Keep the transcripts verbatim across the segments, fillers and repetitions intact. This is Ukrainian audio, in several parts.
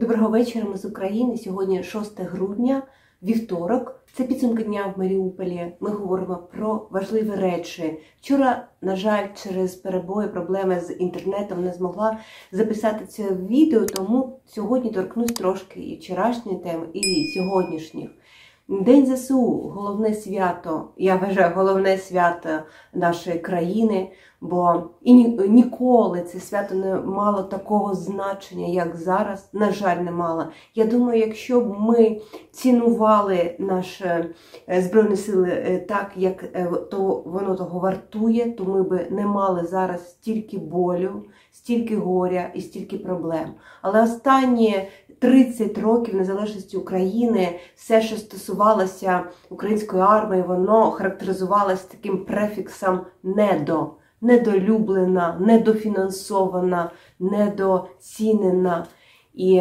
Доброго вечора, ми з України. Сьогодні шосте грудня, вівторок. Це підсумки дня в Маріуполі. Ми говоримо про важливі речі. Вчора, на жаль, через перебої, проблеми з інтернетом не змогла записати це відео, тому сьогодні торкнусь трошки і вчорашньої теми, і сьогоднішніх. День зе се у – головне свято, я вважаю, головне свято нашої країни, бо і ніколи це свято не мало такого значення, як зараз, на жаль, не мало. Я думаю, якщо б ми цінували наші Збройні Сили так, як то воно того вартує, то ми б не мали зараз стільки болю, стільки горя і стільки проблем. Але останні тридцять років незалежності України, все, що стосувалося української армії, воно характеризувалося таким префіксом «недо». Недолюблена, недофінансована, недоцінена і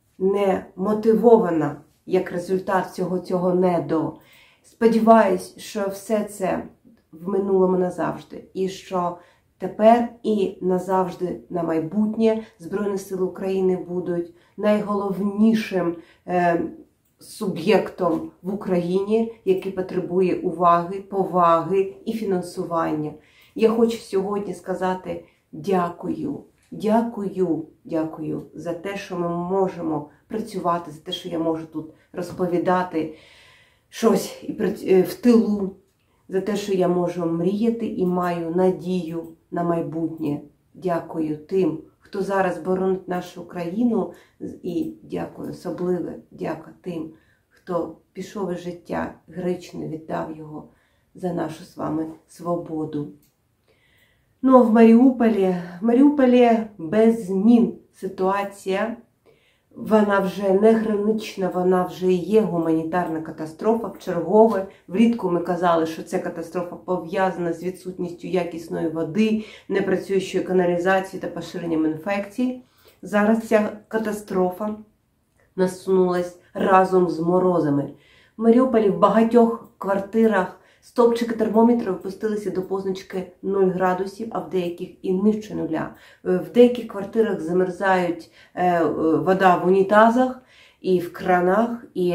немотивована як результат всього цього недо. Сподіваюсь, що все це в минулому назавжди і що тепер і назавжди на майбутнє Збройні Сили України будуть найголовнішим е, суб'єктом в Україні, який потребує уваги, поваги і фінансування. Я хочу сьогодні сказати дякую, дякую, дякую за те, що ми можемо працювати, за те, що я можу тут розповідати щось в тилу, за те, що я можу мріяти і маю надію на майбутнє. Дякую тим, хто зараз боронить нашу країну, і дякую, особливе дяка тим, хто пішов із життя, героїчно віддав його за нашу з вами свободу. Ну, а в Маріуполі, в Маріуполі без змін ситуація, вона вже не гранична, вона вже є гуманітарна катастрофа. Вчергове, влітку ми казали, що ця катастрофа пов'язана з відсутністю якісної води, непрацюючої каналізації та поширенням інфекцій. Зараз ця катастрофа насунулась разом з морозами. В Маріуполі в багатьох квартирах стовпчики термометрів опустилися до позначки нуль градусів, а в деяких і нижче нуля. В деяких квартирах замерзають вода в унітазах і в кранах, і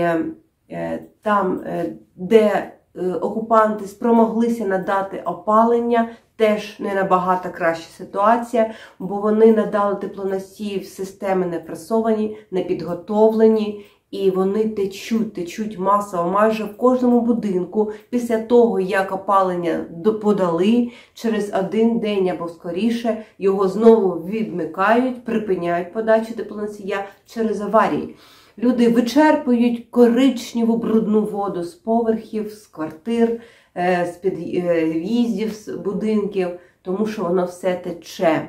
там, де окупанти спромоглися надати опалення, теж не набагато краща ситуація, бо вони надали теплоносії в системи не фресовані, не підготовлені, і вони течуть, течуть масово майже в кожному будинку після того, як опалення подали, через один день або скоріше його знову відмикають, припиняють подачу теплоносія через аварії. Люди вичерпують коричневу брудну воду з поверхів, з квартир, з під'їздів, з будинків, тому що воно все тече.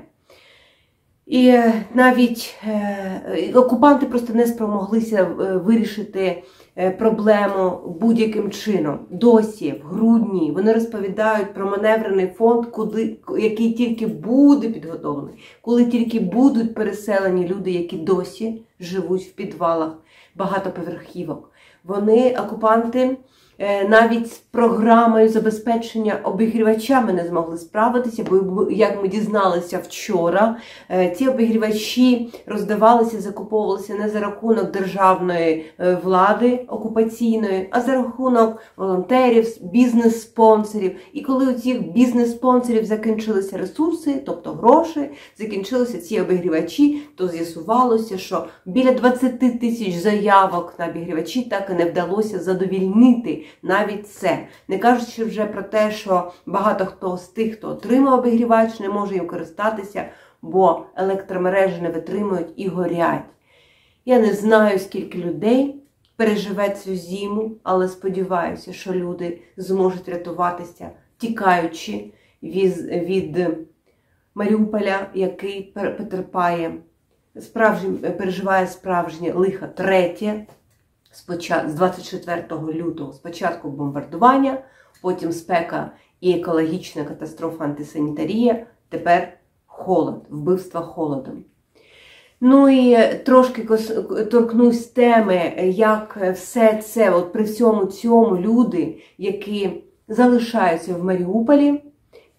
І навіть е, окупанти просто не спромоглися вирішити проблему будь-яким чином. Досі, в грудні, вони розповідають про маневрений фонд, куди, який тільки буде підготовлений, коли тільки будуть переселені люди, які досі живуть в підвалах багатоповерхівок. Вони, окупанти, навіть з програмою забезпечення обігрівачами не змогли справитися, бо, як ми дізналися вчора, ці обігрівачі роздавалися, закуповувалися не за рахунок державної влади окупаційної, а за рахунок волонтерів, бізнес-спонсорів. І коли у цих бізнес-спонсорів закінчилися ресурси, тобто гроші, закінчилися ці обігрівачі, то з'ясувалося, що біля двадцяти тисяч заявок на обігрівачі так і не вдалося задовільнити. Навіть це. Не кажучи вже про те, що багато хто з тих, хто отримав обігрівач, не може їм користатися, бо електромережі не витримують і горять. Я не знаю, скільки людей переживе цю зиму, але сподіваюся, що люди зможуть рятуватися, тікаючи від, від Маріуполя, який потерпає, справжнє, переживає справжнє лихо третє, з двадцять четвертого лютого, спочатку бомбардування, потім спека і екологічна катастрофа, антисанітарія, тепер холод, вбивства холодом. Ну і трошки торкнусь теми, як все це, от при всьому цьому люди, які залишаються в Маріуполі,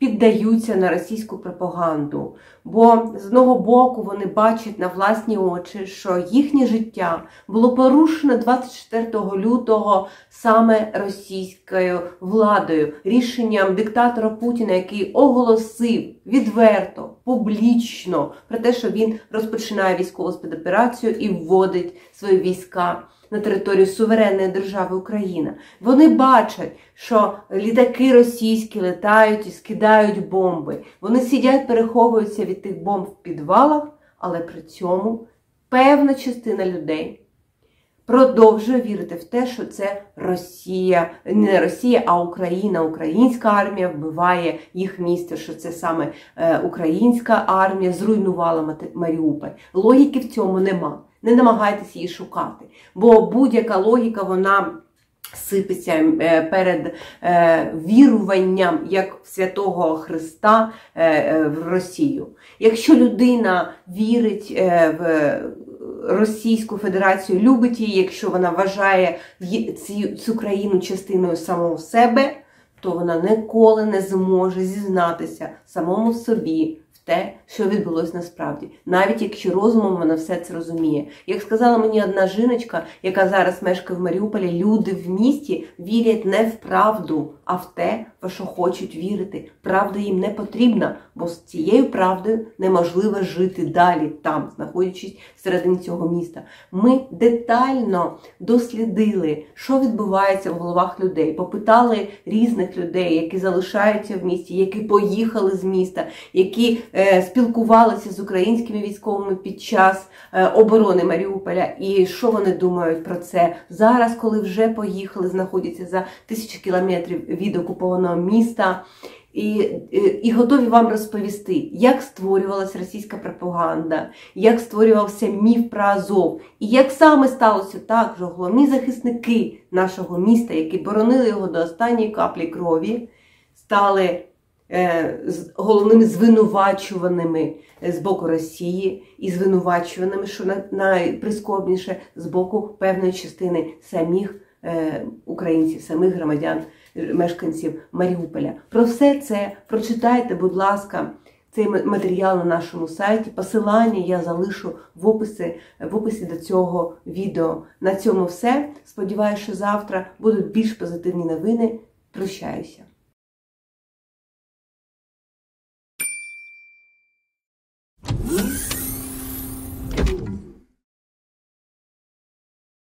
піддаються на російську пропаганду. Бо з одного боку вони бачать на власні очі, що їхнє життя було порушено двадцять четвертого лютого саме російською владою, рішенням диктатора Путіна, який оголосив відверто, публічно про те, що він розпочинає військову спецоперацію і вводить свої війська на територію суверенної держави Україна. Вони бачать, що літаки російські летають і скидають бомби. Вони сидять, переховуються від тих бомб в підвалах, але при цьому певна частина людей продовжує вірити в те, що це Росія, не Росія, а Україна, українська армія вбиває їх місто, що це саме українська армія зруйнувала Маріуполь. Логіки в цьому нема. Не намагайтесь її шукати, бо будь-яка логіка, вона сипеться перед віруванням, як в Святого Христа, в Росію. Якщо людина вірить в Російську Федерацію, любить її, якщо вона вважає цю країну частиною самого себе, то вона ніколи не зможе зізнатися самому собі те, що відбулося насправді. Навіть якщо розумом вона все це розуміє. Як сказала мені одна жіночка, яка зараз мешкає в Маріуполі, люди в місті вірять не в правду, а в те, в що хочуть вірити. Правда їм не потрібна, бо з цією правдою неможливо жити далі там, знаходячись всередині цього міста. Ми детально дослідили, що відбувається в головах людей. Попитали різних людей, які залишаються в місті, які поїхали з міста, які спілкувалися з українськими військовими під час оборони Маріуполя, і що вони думають про це зараз, коли вже поїхали, знаходяться за тисячі кілометрів від окупованого міста, і, і, і готові вам розповісти, як створювалася російська пропаганда, як створювався міф про Азов, і як саме сталося так, що головні захисники нашого міста, які боронили його до останньої каплі крові, стали головними звинувачуваними з боку Росії і звинувачуваними, що найприскорбніше, з боку певної частини самих українців, самих громадян, мешканців Маріуполя. Про все це прочитайте, будь ласка, цей матеріал на нашому сайті. Посилання я залишу в описі, в описі до цього відео. На цьому все. Сподіваюся, що завтра будуть більш позитивні новини. Прощаюся.